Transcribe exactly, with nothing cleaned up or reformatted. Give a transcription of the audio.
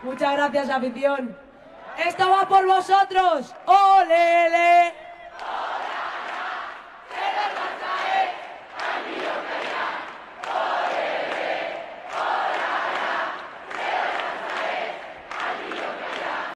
Muchas gracias, afición. Esto va por vosotros. ¡Olele!